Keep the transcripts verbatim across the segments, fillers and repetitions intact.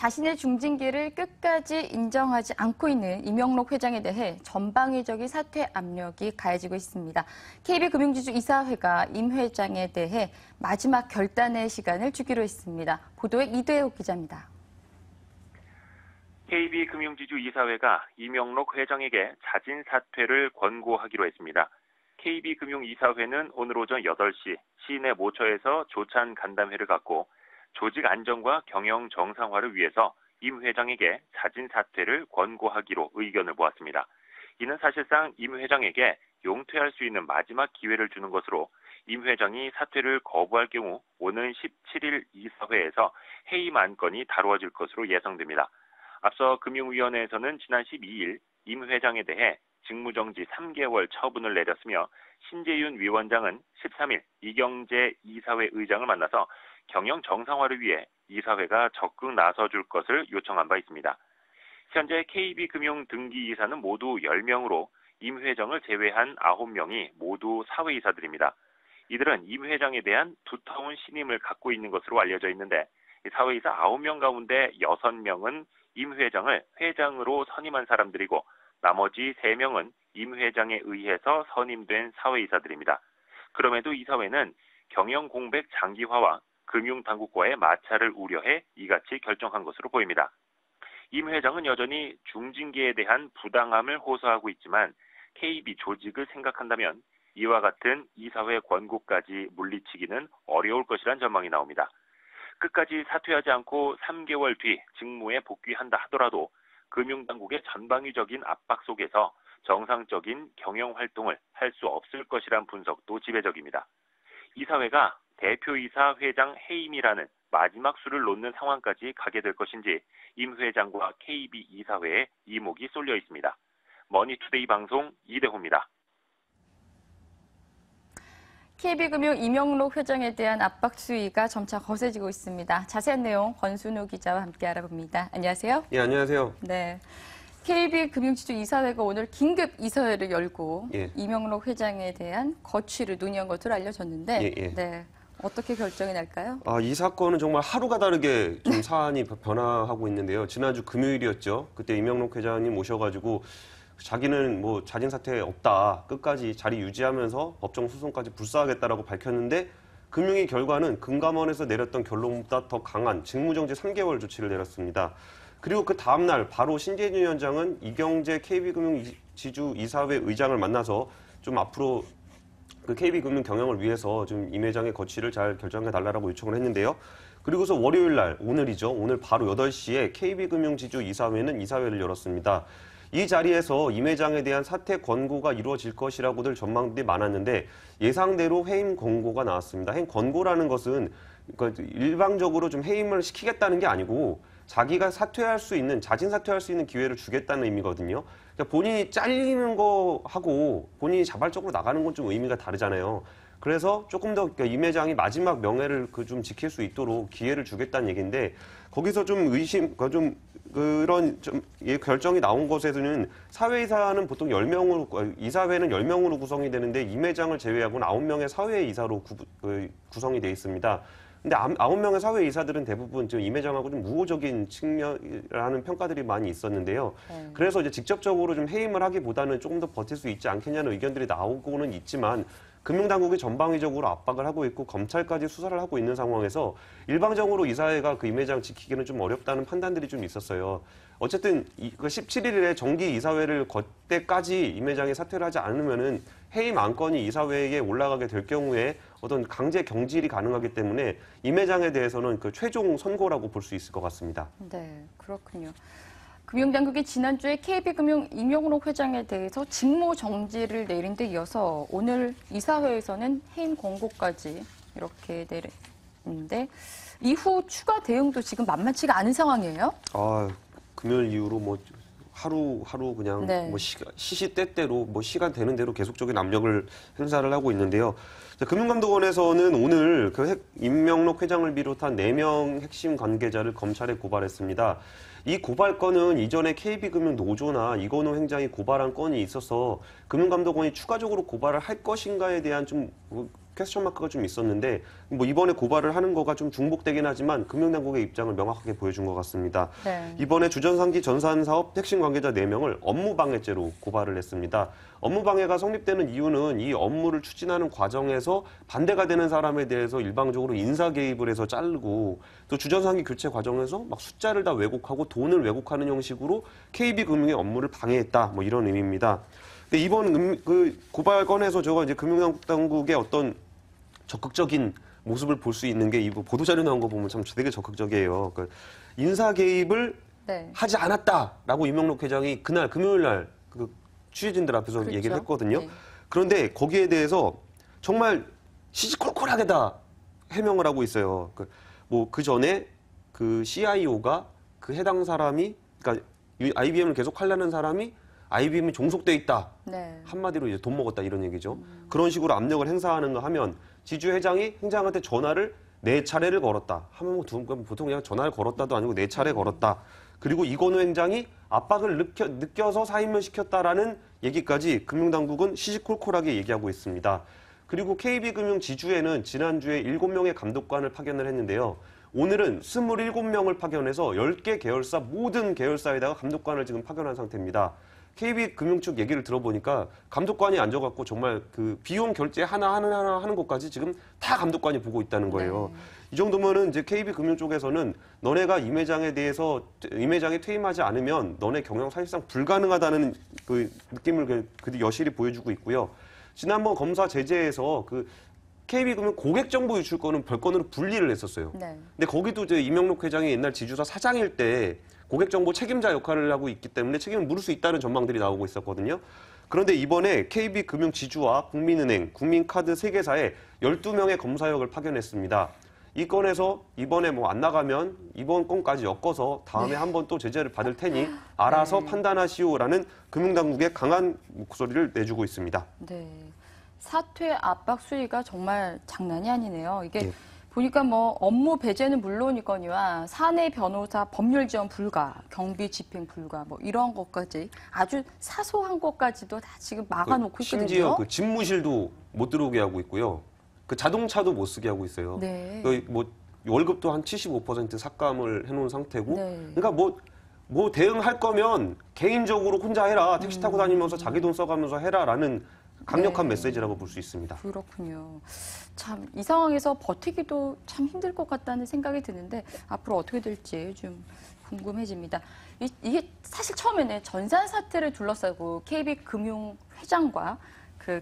자신의 중징계를 끝까지 인정하지 않고 있는 이명록 회장에 대해 전방위적인 사퇴 압력이 가해지고 있습니다. 케이비금융지주 이사회가 임 회장에 대해 마지막 결단의 시간을 주기로 했습니다. 보도에 이대호 기자입니다. 케이비금융지주 이사회가 이명록 회장에게 자진 사퇴를 권고하기로 했습니다. 케이비금융이사회는 오늘 오전 여덟 시 시내 모처에서 조찬 간담회를 갖고 조직 안정과 경영 정상화를 위해서 임 회장에게 자진 사퇴를 권고하기로 의견을 모았습니다. 이는 사실상 임 회장에게 용퇴할 수 있는 마지막 기회를 주는 것으로 임 회장이 사퇴를 거부할 경우 오는 십칠 일 이사회에서 해임 안건이 다루어질 것으로 예상됩니다. 앞서 금융위원회에서는 지난 십이 일 임 회장에 대해 직무정지 삼 개월 처분을 내렸으며 신재윤 위원장은 십삼 일 이경재 이사회 의장을 만나서 경영 정상화를 위해 이사회가 적극 나서줄 것을 요청한 바 있습니다. 현재 케이비금융 등기이사는 모두 열 명으로 임 회장을 제외한 아홉 명이 모두 사회이사들입니다. 이들은 임 회장에 대한 두터운 신임을 갖고 있는 것으로 알려져 있는데 사회이사 아홉 명 가운데 여섯 명은 임 회장을 회장으로 선임한 사람들이고 나머지 세 명은 임 회장에 의해서 선임된 사회이사들입니다. 그럼에도 이사회는 경영 공백 장기화와 금융당국과의 마찰을 우려해 이같이 결정한 것으로 보입니다. 임 회장은 여전히 중징계에 대한 부당함을 호소하고 있지만 케이비 조직을 생각한다면 이와 같은 이사회 권고까지 물리치기는 어려울 것이란 전망이 나옵니다. 끝까지 사퇴하지 않고 삼 개월 뒤 직무에 복귀한다 하더라도 금융당국의 전방위적인 압박 속에서 정상적인 경영활동을 할 수 없을 것이란 분석도 지배적입니다. 이사회가 대표이사 회장 해임이라는 마지막 수를 놓는 상황까지 가게 될 것인지 임 회장과 케이비 이사회에 이목이 쏠려 있습니다. 머니투데이 방송 이대호입니다. 케이비금융 이명록 회장에 대한 압박 수위가 점차 거세지고 있습니다. 자세한 내용 권순우 기자와 함께 알아봅니다. 안녕하세요. 예, 안녕하세요. 네. 케이비금융지주 이사회가 오늘 긴급 이사회를 열고 예. 이명록 회장에 대한 거취를 논의한 것으로 알려졌는데 예, 예. 네. 어떻게 결정이 날까요? 아, 이 사건은 정말 하루가 다르게 좀 사안이 변화하고 있는데요. 지난주 금요일이었죠. 그때 이명록 회장님 오셔가지고 자기는 뭐 자진 사퇴 없다. 끝까지 자리 유지하면서 법정 소송까지 불사하겠다라고 밝혔는데 금융위 결과는 금감원에서 내렸던 결론보다 더 강한 직무정지 삼 개월 조치를 내렸습니다. 그리고 그 다음날 바로 신재윤 위원장은 이경재 케이비금융지주 이사회 의장을 만나서 좀 앞으로 그 케이비금융 경영을 위해서 좀 임 회장의 거취를 잘 결정해 달라고 요청을 했는데요. 그리고서 월요일 날 오늘이죠. 오늘 바로 여덟 시에 케이비금융지주 이사회는 이사회를 열었습니다. 이 자리에서 임 회장에 대한 사퇴 권고가 이루어질 것이라고들 전망들이 많았는데 예상대로 해임 권고가 나왔습니다. 해임 권고라는 것은 그러니까 일방적으로 좀 해임을 시키겠다는 게 아니고 자기가 사퇴할 수 있는, 자진 사퇴할 수 있는 기회를 주겠다는 의미거든요. 그러니까 본인이 잘리는 거하고 본인이 자발적으로 나가는 건 좀 의미가 다르잖아요. 그래서 조금 더 그러니까 임 회장이 마지막 명예를 그 좀 지킬 수 있도록 기회를 주겠다는 얘기인데 거기서 좀 의심, 좀 그런 좀 결정이 나온 것에서는 사회이사는 보통 열 명으로, 이사회는 열 명으로 구성이 되는데 임 회장을 제외하고는 아홉 명의 사회이사로 구, 그, 구성이 되어 있습니다. 근데 아홉 명의 사회이사들은 대부분 지금 임 회장하고 좀 무호적인 측면이라는 평가들이 많이 있었는데요. 네. 그래서 이제 직접적으로 좀 해임을 하기보다는 조금 더 버틸 수 있지 않겠냐는 의견들이 나오고는 있지만 금융당국이 전방위적으로 압박을 하고 있고 검찰까지 수사를 하고 있는 상황에서 일방적으로 이사회가 그 임 회장 지키기는 좀 어렵다는 판단들이 좀 있었어요. 어쨌든 십칠 일에 정기 이사회를 걸 때까지 임 회장이 사퇴를 하지 않으면은 해임 안건이 이사회에 올라가게 될 경우에 어떤 강제 경질이 가능하기 때문에 임 회장에 대해서는 그 최종 선고라고 볼 수 있을 것 같습니다. 네, 그렇군요. 금융당국이 지난주에 케이비금융 이명록 회장에 대해서 직무 정지를 내린 데 이어서 오늘 이사회에서는 해임 권고까지 이렇게 내렸는데 이후 추가 대응도 지금 만만치가 않은 상황이에요? 아, 금요일 이후로 뭐 하루 하루 그냥 네. 뭐 시, 시시때때로 뭐 시간 되는 대로 계속적인 압력을 행사를 하고 있는데요. 자, 금융감독원에서는 오늘 그 핵, 임명록 회장을 비롯한 네 명 핵심 관계자를 검찰에 고발했습니다. 이 고발건은 이전에 케이비금융 노조나 이건호 행장이 고발한 건이 있어서 금융감독원이 추가적으로 고발을 할 것인가에 대한 좀 퀘스천 마크가 좀 있었는데 뭐 이번에 고발을 하는 거가 좀 중복되긴 하지만 금융당국의 입장을 명확하게 보여준 것 같습니다. 네. 이번에 주전상기 전산사업 핵심 관계자 네 명을 업무방해죄로 고발을 했습니다. 업무방해가 성립되는 이유는 이 업무를 추진하는 과정에서 반대가 되는 사람에 대해서 일방적으로 인사 개입을 해서 자르고 또 주전상기 교체 과정에서 막 숫자를 다 왜곡하고 돈을 왜곡하는 형식으로 케이비금융의 업무를 방해했다. 뭐 이런 의미입니다. 근데 이번 음, 그 고발 건에서 제가 이제 금융당국의 어떤 적극적인 모습을 볼 수 있는 게 이 보도자료 나온 거 보면 참 되게 적극적이에요. 그러니까 인사 개입을 네. 하지 않았다라고 이명록 회장이 그날 금요일 날 그 취재진들 앞에서 그렇죠. 얘기를 했거든요. 네. 그런데 거기에 대해서 정말 시시콜콜하게 다 해명을 하고 있어요. 그 뭐 그 전에 그 씨아이오가 그 해당 사람이 그러니까 아이비엠을 계속 하려는 사람이 아이비엠이 종속돼 있다. 네. 한마디로 이제 돈 먹었다 이런 얘기죠. 음. 그런 식으로 압력을 행사하는 거 하면 지주 회장이 행장한테 전화를 네 차례를 걸었다. 하면 뭐 두, 보통 그냥 전화를 걸었다도 아니고 네 차례 걸었다. 그리고 이건우 행장이 압박을 느껴, 느껴서 사임을 시켰다라는 얘기까지 금융당국은 시시콜콜하게 얘기하고 있습니다. 그리고 케이비금융 지주에는 지난주에 일곱 명의 감독관을 파견을 했는데요. 오늘은 스물일곱 명을 파견해서 열 개 계열사 모든 계열사에다가 감독관을 지금 파견한 상태입니다. 케이비금융 측 얘기를 들어보니까 감독관이 앉아갖고 정말 그 비용 결제 하나하나 하나 하는 것까지 지금 다 감독관이 보고 있다는 거예요. 네. 이 정도면은 이제 케이비금융 쪽에서는 너네가 임 회장에 대해서 임 회장이 퇴임하지 않으면 너네 경영 사실상 불가능하다는 그 느낌을 그, 그 여실히 보여주고 있고요. 지난번 검사 제재에서 그 케이비금융 고객 정보 유출 건은 별건으로 분리를 했었어요. 네. 근데 거기도 이제 이명록 회장이 옛날 지주사 사장일 때 고객정보 책임자 역할을 하고 있기 때문에 책임을 물을 수 있다는 전망들이 나오고 있었거든요. 그런데 이번에 케이비금융 지주와 국민은행, 국민카드 세 개사에 열두 명의 검사역을 파견했습니다. 이 건에서 이번에 뭐 안 나가면 이번 건까지 엮어서 다음에 네. 한번 또 제재를 받을 테니 알아서 네. 판단하시오라는 금융당국의 강한 목소리를 내주고 있습니다. 네. 사퇴 압박 수위가 정말 장난이 아니네요. 이게 예. 보니까 뭐 업무 배제는 물론이거니와 사내 변호사 법률 지원 불가, 경비 집행 불가 뭐 이런 것까지 아주 사소한 것까지도 다 지금 막아놓고 그 있거든요. 심지어 그 집무실도 못 들어오게 하고 있고요. 그 자동차도 못 쓰게 하고 있어요. 네. 그 뭐 월급도 한 칠십오 퍼센트 삭감을 해놓은 상태고, 네. 그러니까 뭐, 뭐 대응할 거면 개인적으로 혼자 해라. 택시 타고 다니면서 자기 돈 써가면서 해라라는 강력한 네. 메시지라고 볼 수 있습니다. 그렇군요. 참 이 상황에서 버티기도 참 힘들 것 같다는 생각이 드는데 앞으로 어떻게 될지 좀 궁금해집니다. 이, 이게 사실 처음에는 전산 사태를 둘러싸고 케이비금융 회장과 그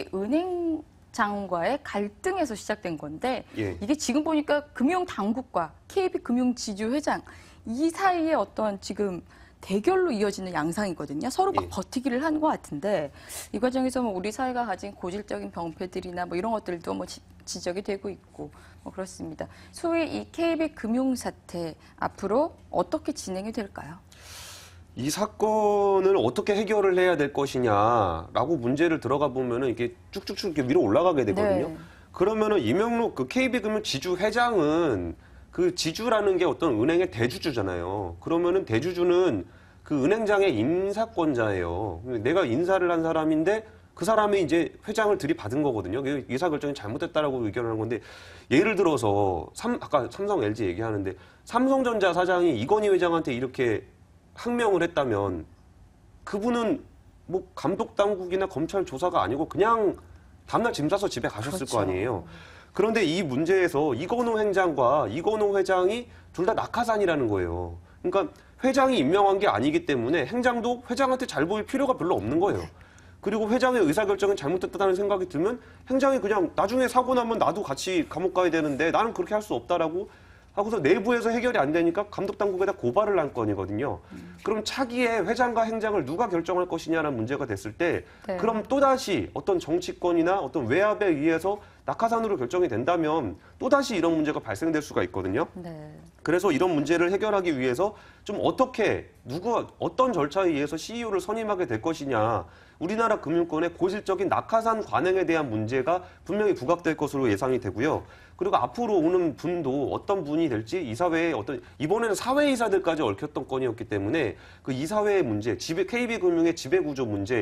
케이비은행장과의 갈등에서 시작된 건데 예. 이게 지금 보니까 금융당국과 케이비금융지주 회장 이 사이에 어떤 지금 대결로 이어지는 양상이거든요. 서로 막 예. 버티기를 하는 것 같은데 이 과정에서 뭐 우리 사회가 가진 고질적인 병폐들이나 뭐 이런 것들도 뭐 지, 지적이 되고 있고 뭐 그렇습니다. 소위 이 케이비금융 사태 앞으로 어떻게 진행이 될까요? 이 사건을 어떻게 해결을 해야 될 것이냐라고 문제를 들어가 보면은 이게 쭉쭉쭉 이렇게 위로 올라가게 되거든요. 네. 그러면은 이명록 그 케이비금융 지주 회장은 그 지주라는 게 어떤 은행의 대주주잖아요. 그러면은 대주주는 그 은행장의 인사권자예요. 내가 인사를 한 사람인데 그 사람이 이제 회장을 들이받은 거거든요. 의사결정이 잘못됐다라고 의견하는 건데 예를 들어서 삼, 아까 삼성 엘지 얘기하는데 삼성전자 사장이 이건희 회장한테 이렇게 항명을 했다면 그분은 뭐 감독 당국이나 검찰 조사가 아니고 그냥 다음날 짐 싸서 집에 가셨을 그렇죠. 거 아니에요. 그런데 이 문제에서 이건호 행장과 이건호 회장이 둘 다 낙하산이라는 거예요. 그러니까 회장이 임명한 게 아니기 때문에 행장도 회장한테 잘 보일 필요가 별로 없는 거예요. 그리고 회장의 의사결정이 잘못됐다는 생각이 들면 행장이 그냥 나중에 사고 나면 나도 같이 감옥 가야 되는데 나는 그렇게 할 수 없다라고 하고서 내부에서 해결이 안 되니까 감독당국에다 고발을 한 건이거든요. 음. 그럼 차기에 회장과 행장을 누가 결정할 것이냐라는 문제가 됐을 때 네. 그럼 또다시 어떤 정치권이나 어떤 외압에 의해서 낙하산으로 결정이 된다면 또다시 이런 문제가 발생될 수가 있거든요. 네. 그래서 이런 문제를 해결하기 위해서 좀 어떻게 누구 어떤 절차에 의해서 씨이오를 선임하게 될 것이냐. 우리나라 금융권의 고질적인 낙하산 관행에 대한 문제가 분명히 부각될 것으로 예상이 되고요. 그리고 앞으로 오는 분도 어떤 분이 될지 이사회의 어떤 이번에는 사회이사들까지 얽혔던 건이었기 때문에 그 이사회의 문제, 지배 케이비금융의 지배구조 문제,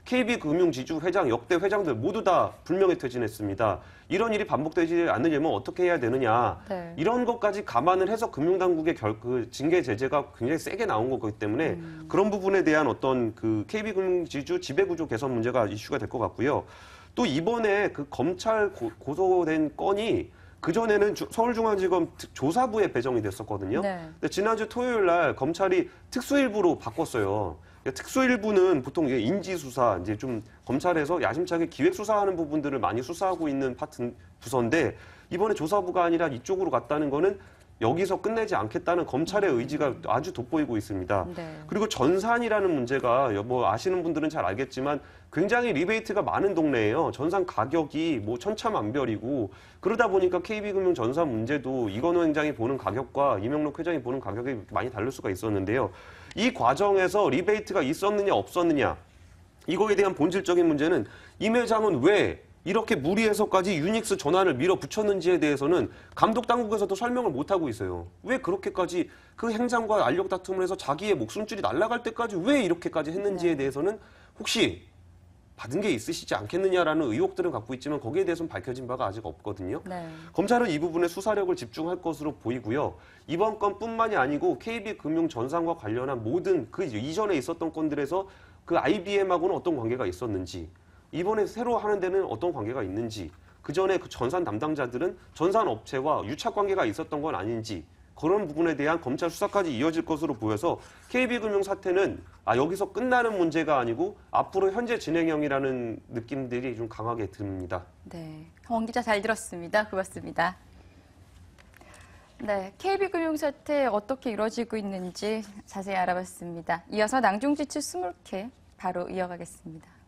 케이비금융지주 회장, 역대 회장들 모두 다 불명예 퇴진했습니다. 이런 일이 반복되지 않으려면 어떻게 해야 되느냐. 네. 이런 것까지 감안을 해서 금융당국의 결, 그 징계 제재가 굉장히 세게 나온 거기 때문에 음. 그런 부분에 대한 어떤 그 케이비금융지주 지배구조 개선 문제가 이슈가 될 것 같고요. 또 이번에 그 검찰 고, 고소된 건이 그전에는 주- 서울중앙지검 특- 조사부에 배정이 됐었거든요. 네. 근데 지난주 토요일 날 검찰이 특수일부로 바꿨어요. 그러니까 특수일부는 보통 이게 인지수사, 이제 좀 검찰에서 야심차게 기획수사하는 부분들을 많이 수사하고 있는 파트 부서인데 이번에 조사부가 아니라 이쪽으로 갔다는 거는 여기서 끝내지 않겠다는 검찰의 의지가 아주 돋보이고 있습니다. 네. 그리고 전산이라는 문제가 뭐 아시는 분들은 잘 알겠지만 굉장히 리베이트가 많은 동네예요. 전산 가격이 뭐 천차만별이고 그러다 보니까 케이비금융 전산 문제도 이건호 행장이 보는 가격과 이명록 회장이 보는 가격이 많이 다를 수가 있었는데요. 이 과정에서 리베이트가 있었느냐 없었느냐 이거에 대한 본질적인 문제는 임 회장은 왜 이렇게 무리해서까지 유닉스 전환을 밀어붙였는지에 대해서는 감독 당국에서도 설명을 못하고 있어요. 왜 그렇게까지 그 행장과 알력 다툼을 해서 자기의 목숨줄이 날아갈 때까지 왜 이렇게까지 했는지에 대해서는 혹시 받은 게 있으시지 않겠느냐라는 의혹들은 갖고 있지만 거기에 대해서는 밝혀진 바가 아직 없거든요. 네. 검찰은 이 부분에 수사력을 집중할 것으로 보이고요. 이번 건뿐만이 아니고 케이비금융 전산과 관련한 모든 그 이전에 있었던 건들에서 그 아이비엠하고는 어떤 관계가 있었는지 이번에 새로 하는 데는 어떤 관계가 있는지 그전에 그 전산 담당자들은 전산 업체와 유착 관계가 있었던 건 아닌지 그런 부분에 대한 검찰 수사까지 이어질 것으로 보여서 케이비금융 사태는 아 여기서 끝나는 문제가 아니고 앞으로 현재 진행형이라는 느낌들이 좀 강하게 듭니다. 네. 황 기자 잘 들었습니다. 고맙습니다. 네, 케이비금융 사태 어떻게 이루어지고 있는지 자세히 알아봤습니다. 이어서 낭중지추 스물 개 바로 이어가겠습니다.